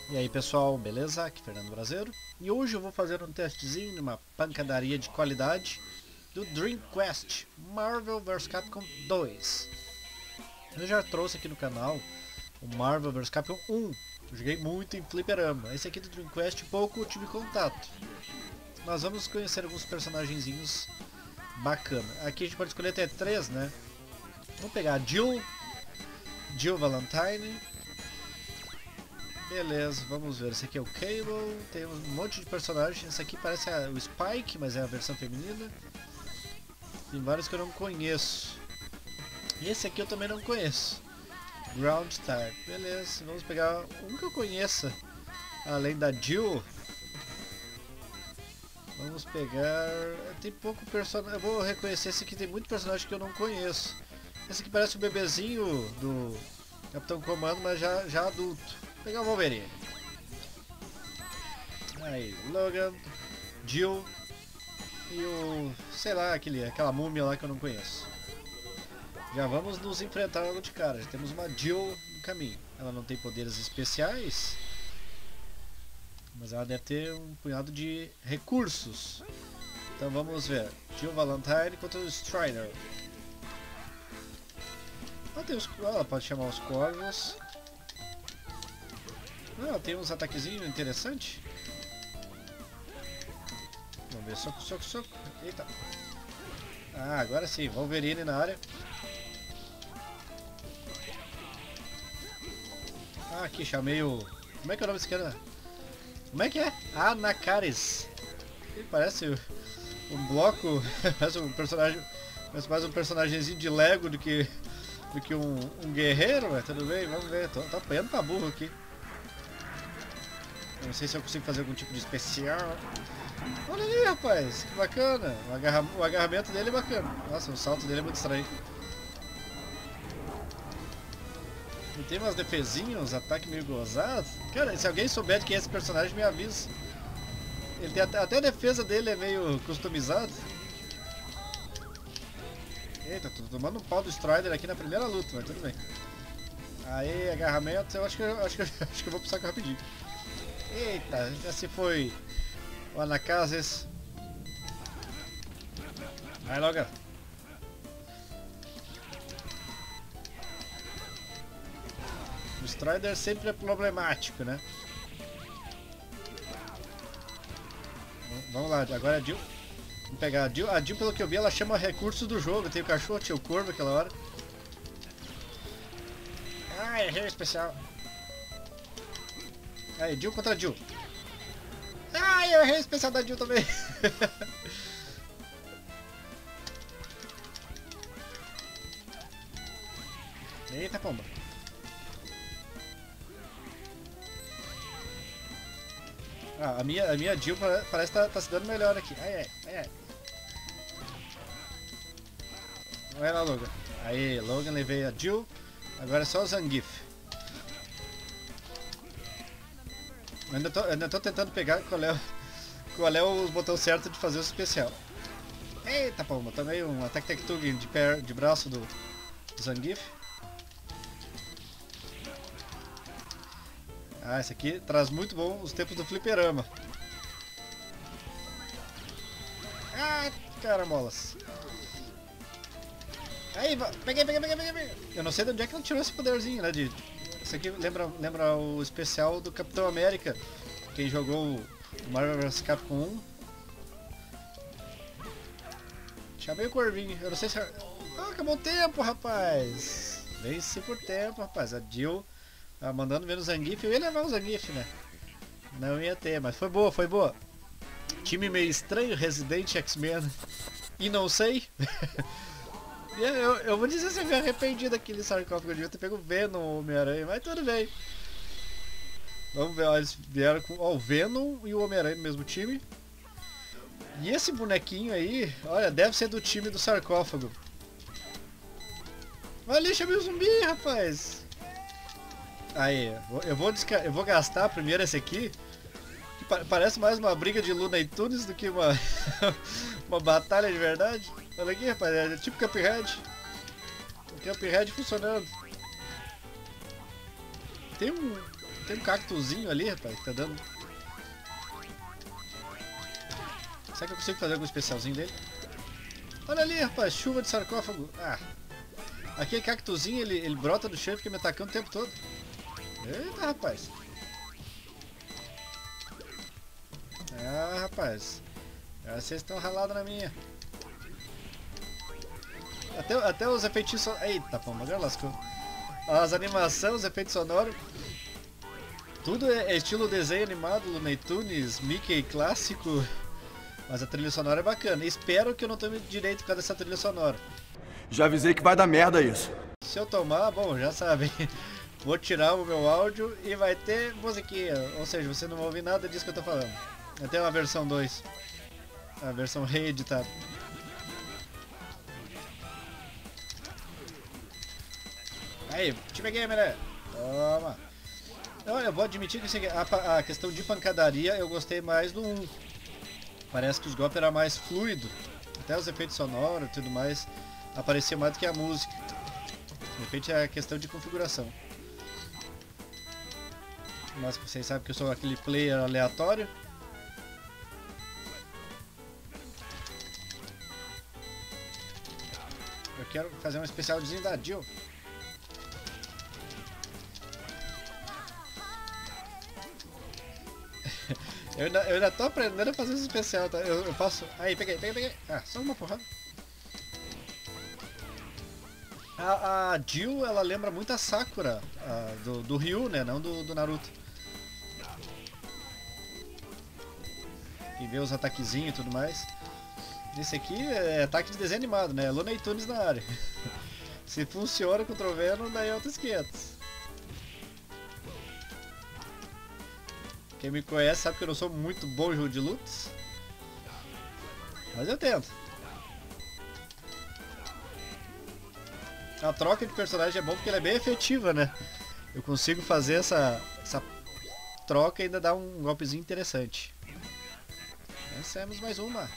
E aí pessoal, beleza? Aqui é Fernando Brasileiro. E hoje eu vou fazer um testezinho, uma pancadaria de qualidade do Dream Quest Marvel vs Capcom 2. Eu já trouxe aqui no canal o Marvel vs Capcom 1. Eu joguei muito em fliperama. Esse aqui do Dream Quest pouco eu tive contato. Nós vamos conhecer alguns personagenzinhos bacana. Aqui a gente pode escolher até 3, né? Vamos pegar a Jill Valentine. Beleza, vamos ver. Esse aqui é o Cable, tem um monte de personagens. Esse aqui parece o Spike, mas é a versão feminina. Tem vários que eu não conheço. E esse aqui eu também não conheço. Ground Type, beleza. Vamos pegar um que eu conheça, além da Jill. Vamos pegar... Tem pouco personagem. Eu vou reconhecer esse aqui, tem muito personagem que eu não conheço. Esse aqui parece o bebezinho do Capitão Comando, mas já adulto. Vou pegar o Wolverine. Aí, Logan, Jill e o... sei lá, aquela múmia lá que eu não conheço. Já vamos nos enfrentar logo de cara. Já temos uma Jill no caminho. Ela não tem poderes especiais, mas ela deve ter um punhado de recursos. Então vamos ver. Jill Valentine contra o Strider. Ela pode chamar os corvos. Ela tem uns ataquezinhos interessantes. Vamos ver. Soco, soco, soco. Eita. Ah, agora sim. Wolverine na área. Ah, aqui chamei o... Como é que é o nome desse cara? Como é que é? Anacaris. Ele parece um bloco. Parece um personagem. Parece mais um personagemzinho de Lego do que um guerreiro, mas tudo bem, vamos ver. Tô apanhando pra burro aqui. Não sei se eu consigo fazer algum tipo de especial. Olha ali, rapaz, que bacana. O agarramento dele é bacana. Nossa, o salto dele é muito estranho. E tem umas defesinhas, uns ataques meio gozados. Cara, se alguém souber de quem é esse personagem, me avisa. Ele tem até a defesa dele é meio customizada. Eita, tô tomando um pau do Strider aqui na primeira luta, mas tudo bem. Aí, agarramento, eu acho que eu vou pro saco rapidinho. Eita, já se foi o Anacases. Vai logo. O Strider sempre é problemático, né? Vamos lá, agora a Jill. Vamos pegar a Jill. A Jill, pelo que eu vi, ela chama recursos do jogo. Tem o cachorro, tinha o corvo aquela hora. Ah, errei o especial. Aí, Jill contra a Jill. Ah, eu errei o especial da Jill também. Eita, pomba. Ah, a minha Jill parece que tá se dando melhor aqui. Ai. Vai lá, Logan. Aí, Logan, levei a Jill. Agora é só o Zangief. Ainda tô tentando pegar qual é o botão certo de fazer o especial. Eita, palma, tomei um Attack Tech Tug de braço do Zangief. Ah, esse aqui traz muito bom os tempos do fliperama. Ah, caramolas. Aí, peguei. Eu não sei de onde é que ela tirou esse poderzinho, né? Isso aqui lembra o especial do Capitão América. Quem jogou o Marvel vs Capcom 1. Chamei o Corvinho. Eu não sei se... Ah, acabou o tempo, rapaz. Vence por tempo, rapaz. A Jill mandando ver o Zangief. Eu ia levar o Zangief, né? Não ia ter, mas foi boa. Time meio estranho, Resident X-Men. E não sei. Eu vou dizer se eu me arrependi daquele sarcófago. Eu devia ter pego o Venom, Homem-Aranha, mas tudo bem. Vamos ver, ó, eles vieram com o Venom e o Homem-Aranha no mesmo time. E esse bonequinho aí, olha, deve ser do time do sarcófago. Olha ali, chamei o zumbi, rapaz. Aí, eu vou gastar primeiro esse aqui. Que parece mais uma briga de Looney Tunes do que uma batalha de verdade. Olha aqui, rapaz, é tipo Cuphead. O Cuphead funcionando. Tem Tem um cactuzinho ali, rapaz, que tá dando. Será que eu consigo fazer algum especialzinho dele? Olha ali, rapaz, chuva de sarcófago. Ah, aquele cactuzinho, ele brota do chão e fica me atacando o tempo todo. Eita, rapaz. Ah, rapaz. Vocês estão ralados na minha. Até os efeitos sonoros. Eita, pô, agora lascou. As animações, os efeitos sonoros. Tudo é estilo desenho animado, Looney Tunes, Mickey clássico. Mas a trilha sonora é bacana. Espero que eu não tome direito por causa dessa trilha sonora. Já avisei que vai dar merda isso. Se eu tomar, bom, já sabem. Vou tirar o meu áudio e vai ter musiquinha. Ou seja, você não vai ouvir nada disso que eu tô falando. Até uma versão 2. A versão reeditada. Aí, time gamer, né? Toma. Olha, eu vou admitir que a questão de pancadaria eu gostei mais do 1. Parece que os golpes eram mais fluidos. Até os efeitos sonoros e tudo mais aparecia mais do que a música. De repente é a questão de configuração. Mas vocês sabem que eu sou aquele player aleatório. Eu quero fazer um especialzinho da Jill. Eu ainda tô aprendendo a fazer esse especial, tá? Eu posso... Aí, peguei. Ah, só uma porrada. A Jill, ela lembra muito a Sakura, do Ryu, né? Não do Naruto. E vê os ataquezinhos e tudo mais. Esse aqui é ataque de desenho animado, né? Looney Tunes na área. Se funciona contra o Venom, daí é outros 500. Quem me conhece sabe que eu não sou muito bom em jogo de lutas. Mas eu tento. A troca de personagem é bom porque ela é bem efetiva, né? Eu consigo fazer essa troca e ainda dar um golpezinho interessante. Vencemos mais uma.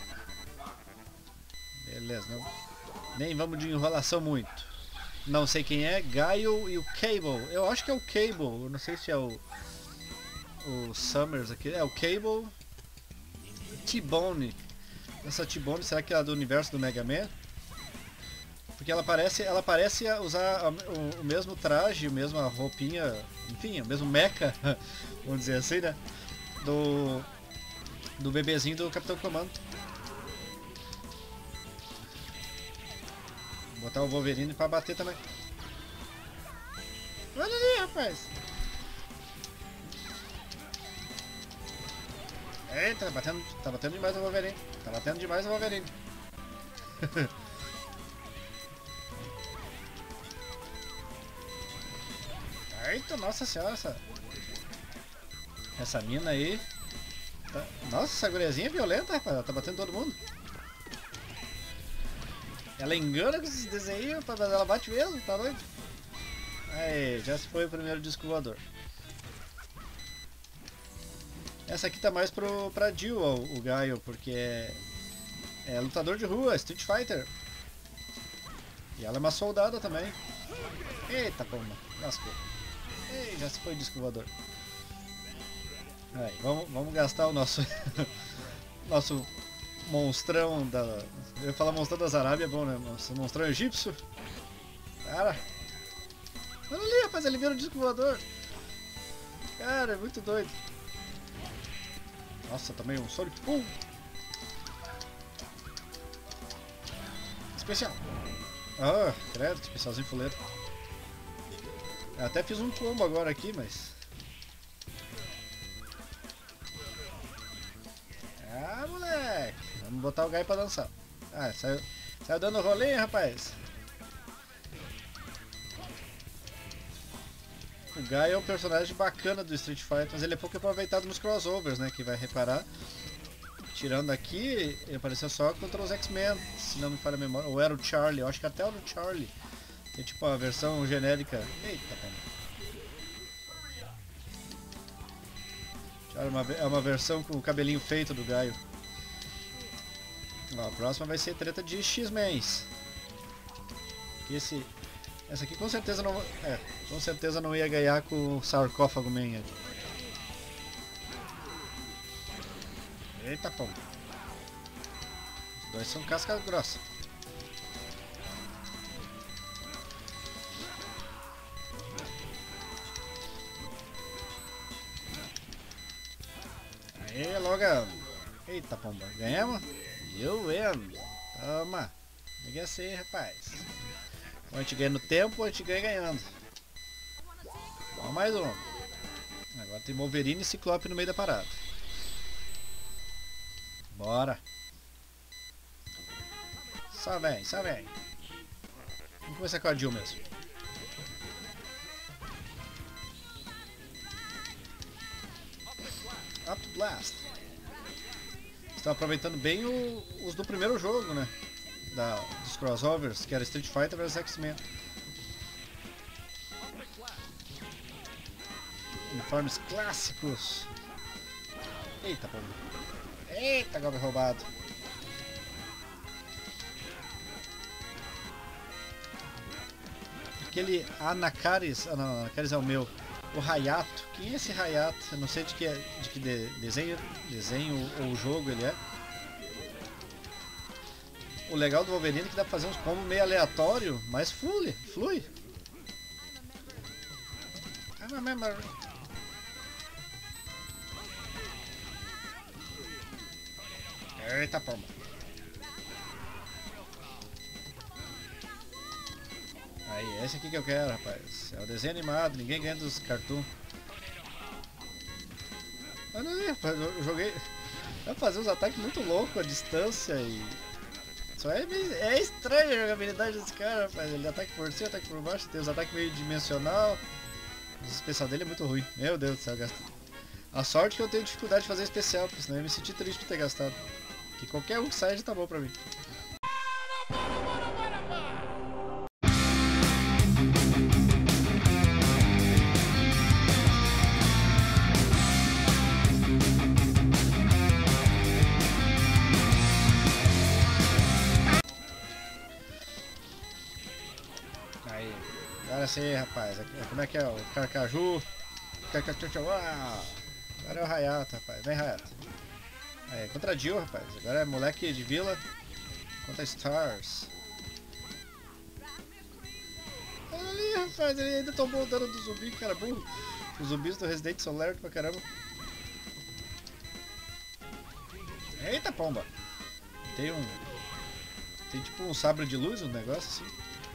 Beleza, não. Nem vamos de enrolação muito. Não sei quem é, Gaio e o Cable. Eu acho que é o Cable, eu não sei se é o Summers aqui. É o Cable. T-Bone. Essa T-Bone, será que é do universo do Mega Man? Porque ela parece usar o mesmo traje, a mesma roupinha, enfim, o mesmo mecha, vamos dizer assim, né? Do bebezinho do Capitão Comando. Vou botar o Wolverine pra bater também. Olha ali, rapaz! Eita, tá batendo demais o Wolverine. Tá batendo demais o Wolverine. Eita, nossa senhora, essa mina aí. Nossa, essa guriazinha é violenta, rapaz. Ela tá batendo todo mundo. Ela engana com esses desenhos, mas ela bate mesmo, tá doido? Aí, já se foi o primeiro disco voador. Essa aqui tá mais pra Jill, o Gaio, porque é lutador de rua, Street Fighter. E ela é uma soldada também. Eita, pomba, lascou. Ei, já se foi o disco voador. Aí, vamos gastar o nosso nosso monstrão da... Eu ia falar monstrão das Arábias, é bom, né? Nosso monstrão egípcio. Cara. Olha ali, rapaz, ele vira o disco voador. Cara, é muito doido. Nossa, também um Sonic Boom. Especial. Ah, credo, que especialzinho fuleiro. Eu até fiz um combo agora aqui, mas... Ah, moleque. Vamos botar o Gaio pra dançar. Ah, saiu dando rolê, rapaz. O Gaio é um personagem bacana do Street Fighter, mas ele é pouco aproveitado nos crossovers, né? Que vai reparar. Tirando aqui, ele apareceu só contra os X-Men, se não me falha a memória. Ou era o Charlie, eu acho que até era o Charlie. Que é tipo a versão genérica. Eita, cara. É uma versão com o cabelinho feito do Gaio. A próxima vai ser treta de X-Men. Essa aqui com certeza não... com certeza não ia ganhar com o sarcófago man. Eita, pô. Os dois são casca grossa. Aê, logo. Eita, pomba. Ganhamos? Eu win. Toma. Liga essa aí, rapaz. Ou a gente ganha no tempo ou a gente ganha ganhando. Vamos mais um. Agora tem Wolverine e Ciclope no meio da parada. Bora. Só vem, só vem. Vamos começar com a Jill mesmo. Up Blast. Estão aproveitando bem os do primeiro jogo, né? Dos crossovers, que era Street Fighter vs X-Men. Uniformes clássicos. Eita, pô. Eita, golpe roubado. Aquele Anakaris. Ah, não, Anakaris é o meu. O Hayato. Quem é esse Hayato? Eu não sei de que desenho ou jogo ele é. O legal do Wolverine é que dá pra fazer uns combos meio aleatório, mas flui. Eita, pomba. Aí, esse aqui que eu quero, rapaz. É o desenho animado, ninguém ganha dos cartoon. Ah, não, rapaz, eu joguei... Vai fazer uns ataques muito loucos a distância e... Só é estranho a jogabilidade desse cara, rapaz. Ele ataca por cima, ataca por baixo, tem os ataques meio dimensional. O especial dele é muito ruim. Meu Deus do céu, gastei. A sorte que eu tenho dificuldade de fazer especial, porque senão eu me senti triste por ter gastado. Que qualquer um que saia já tá bom pra mim. Aí, agora sim, rapaz. Como é que é? O Carcaju. Agora é o Hayato, rapaz. Vem, Hayato. Aí, contra a Jill, rapaz. Agora é moleque de vila contra Stars. Olha ali, rapaz. Ele ainda tomou o dano do zumbi, cara burro. Os zumbis do Resident são lerdos pra caramba. Eita, pomba. Tem tipo um sabre de luz, um negócio assim.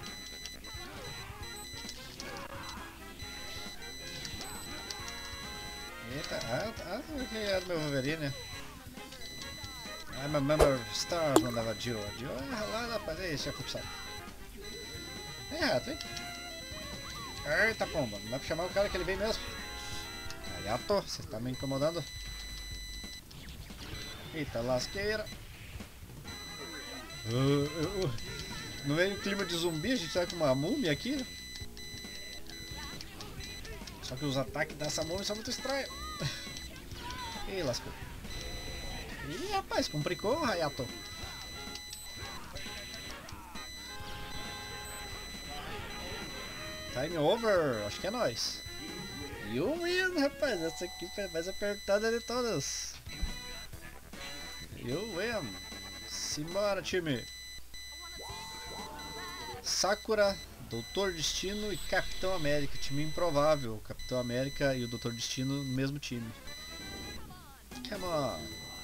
Eita, que é do meu Wolverine, né? I'm a member of Stars, mandava a Jill. A Jill é ralada, rapaz. Aí, já foi pro saco. Vem, rato, hein? Eita, pomba. Não dá pra chamar o cara que ele vem mesmo. Hayato, você tá me incomodando. Eita, lasqueira. No meio do clima de zumbi, a gente tá com uma múmia aqui, né? Só que os ataques dessa múmia são muito estranhos. Ih, lascou. Ih, rapaz, complicou, Hayato. Time over, acho que é nóis. You win, rapaz, essa aqui foi a mais apertada de todas. You win. Simbora, time. Sakura, Doutor Destino e Capitão América. Time improvável. Capitão América e o Doutor Destino no mesmo time. Come on.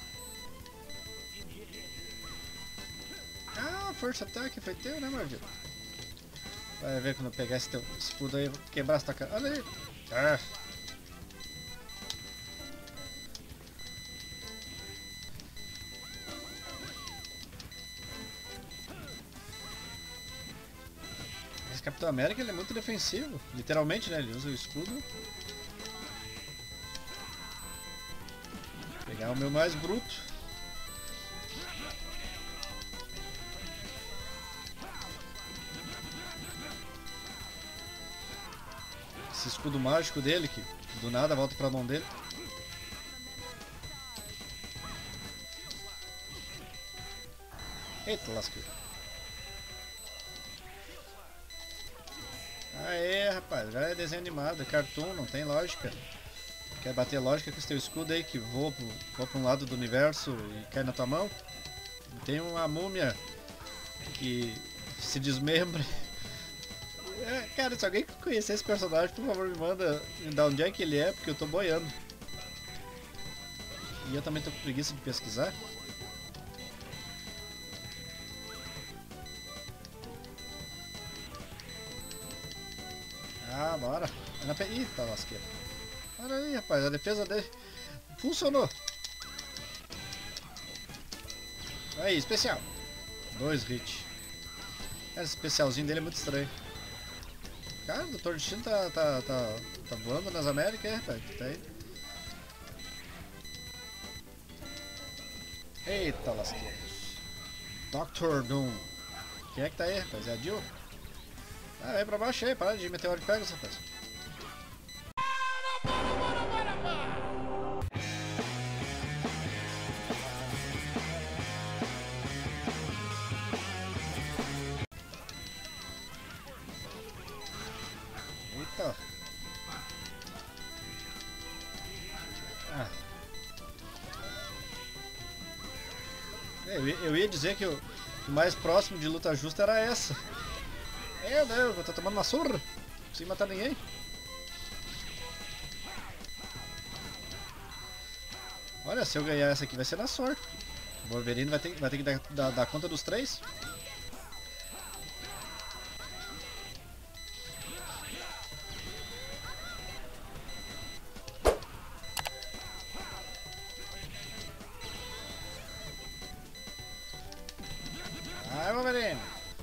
Ah, First Attack foi teu, né, Marvel? Vai ver quando eu pegar esse teu escudo aí, vou quebrar essa cara. Olha aí. Ah. Esse Capitão América ele é muito defensivo. Literalmente, né? Ele usa o escudo. Vou pegar o meu mais bruto. Esse escudo mágico dele, que do nada volta pra mão dele. Eita, lasqueira. Aê, rapaz, já é desenho animado, é cartoon, não tem lógica. Quer bater lógica com esse teu escudo aí que voa pra um lado do universo e cai na tua mão? Tem uma múmia que se desmembra. Cara, se alguém conhecer esse personagem, por favor, me dá onde é que ele é, porque eu tô boiando. E eu também tô com preguiça de pesquisar. Ah, bora. Eita, lasqueira. Olha aí, rapaz, a defesa dele funcionou. Aí, especial. 2 hits. Esse especialzinho dele é muito estranho. Cara, o Dr. Destino tá voando nas Américas, rapaz. Tá aí. Eita, lasqueira. Dr. Doom. Quem é que tá aí, rapaz? É a Jill? Ah, vem pra baixo aí, para de meteoro de Pegasus, rapaz. Eita. Ah. Eu ia dizer que o mais próximo de luta justa era essa. Meu Deus, eu tô tomando uma surra sem matar ninguém. Olha, se eu ganhar essa aqui vai ser na sorte. O Wolverine vai ter que dar conta dos 3. Vai, Wolverine.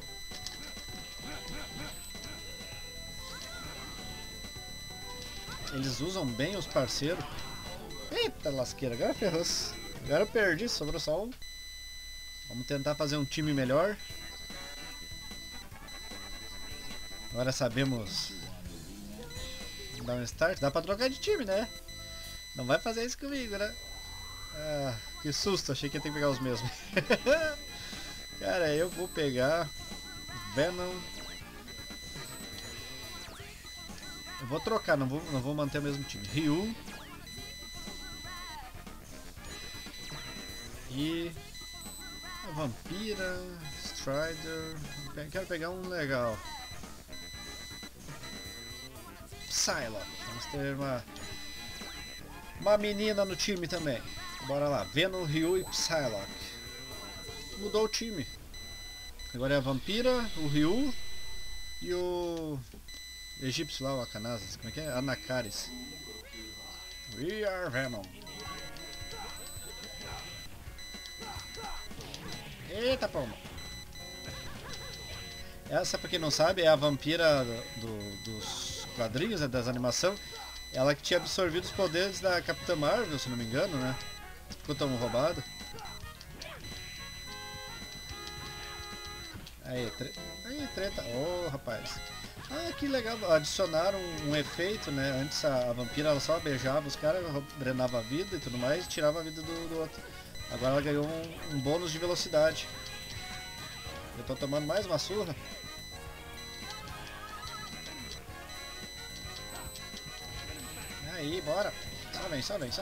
Eles usam bem os parceiros. Eita lasqueira, agora ferrou. Agora eu perdi, sobrou só um. Vamos tentar fazer um time melhor. Agora sabemos dar um start. Dá pra trocar de time, né? Não vai fazer isso comigo, né? Ah, que susto, achei que ia ter que pegar os mesmos. Cara, eu vou pegar Venom. Eu vou trocar, não vou manter o mesmo time. Ryu. E a Vampira, Strider. Quero pegar um legal. Psylocke. Vamos ter uma menina no time também. Bora lá. Venom, Ryu e Psylocke. Mudou o time. Agora é a Vampira, o Ryu e o egípcio lá, o Akanazes. Como é que é? Anakaris. We are Venom. Eita pomba! Essa, pra quem não sabe, é a vampira dos quadrinhos, né, das animação. Ela que tinha absorvido os poderes da Capitã Marvel, se não me engano, né? Ficou tão roubado. Aí, treta. Oh, rapaz. Ah, que legal. Adicionaram um efeito, né? Antes a vampira ela só beijava os caras, drenava a vida e tudo mais, e tirava a vida do outro. Agora ela ganhou um bônus de velocidade. Eu tô tomando mais uma surra. Aí, bora. Só vem.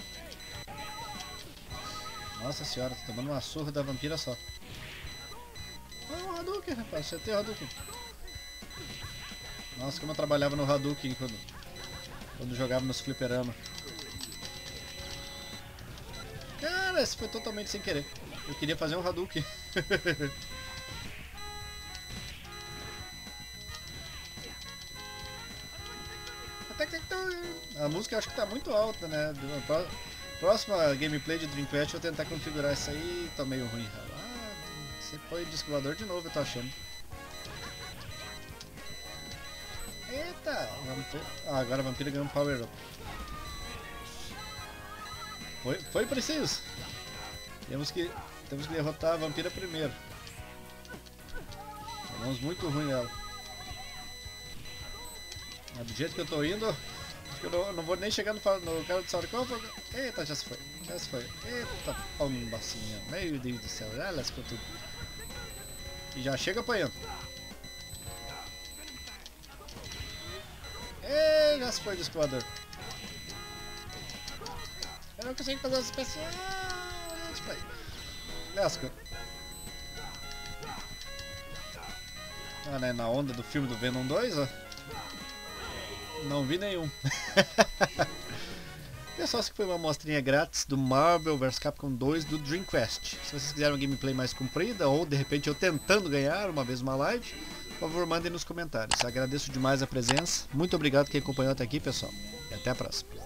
Nossa senhora, tô tomando uma surra da vampira só. Ah, um Hadouken, rapaz. Você tem o Hadouken. Nossa, como eu trabalhava no Hadouken quando jogava nos fliperama. Cara, esse foi totalmente sem querer. Eu queria fazer um Hadouken. A música eu acho que tá muito alta, né? Próxima gameplay de Dream Quest eu vou tentar configurar isso aí. Tá meio ruim. Ah, você foi disco voador de novo, eu tô achando. Eita! Agora a vampira ganhou um power up. Foi preciso! Temos que derrotar a vampira primeiro. Tomamos muito ruim nela. Mas do jeito que eu tô indo, acho que eu não vou nem chegar no cara do sarcófago. Eita, já se foi. Eita, pombacinha. Meu Deus do céu, já lascou tudo. E já chega apanhando. Ei, já se foi do explorador. Eu não consigo fazer os especiais. Lasca. Ah, né, na onda do filme do Venom 2, ó. Não vi nenhum. Pessoal, essa foi uma amostrinha grátis do Marvel vs Capcom 2 do Dream Quest. Se vocês quiserem uma gameplay mais comprida, ou de repente eu tentando ganhar uma vez uma live, por favor, mandem nos comentários. Agradeço demais a presença. Muito obrigado quem acompanhou até aqui, pessoal. E até a próxima.